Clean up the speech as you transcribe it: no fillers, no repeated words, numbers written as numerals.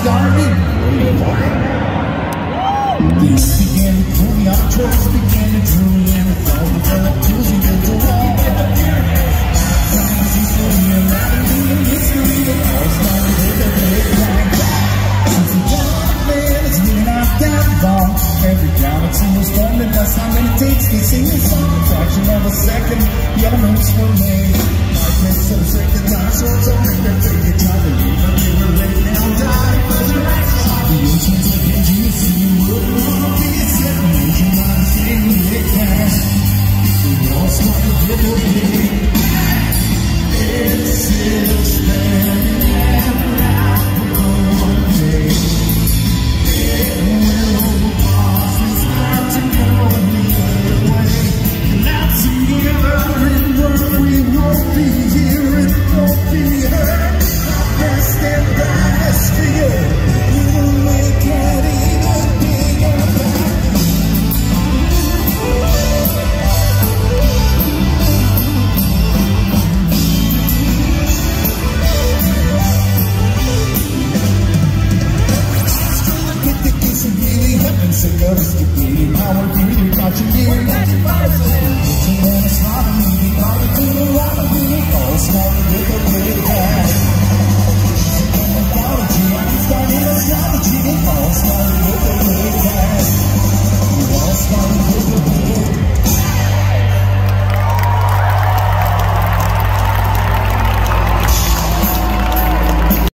started really fine. Things began to pull me out, trust began to drew me in. With all the fellow tools you did to wall. Times you saw me around me in history. It all started with a big bang. Since the dark man is really not that long. Every galaxy was formed and that's how many takes they sing a song. A fraction of a second, the elements were made. Life makes so sick that dinosaurs are make their fake. They try to leave, but they were late now die. The oceans are dangerous and you wouldn't want to be a second. You're not the same they can. We all started with a big. It's spinning and out one day. It will pass and start to go the other way. And that's together in work we won't be here and won't be hurt. Our best and brightest figure will make it even bigger. Sick of us to be power, you're watching you.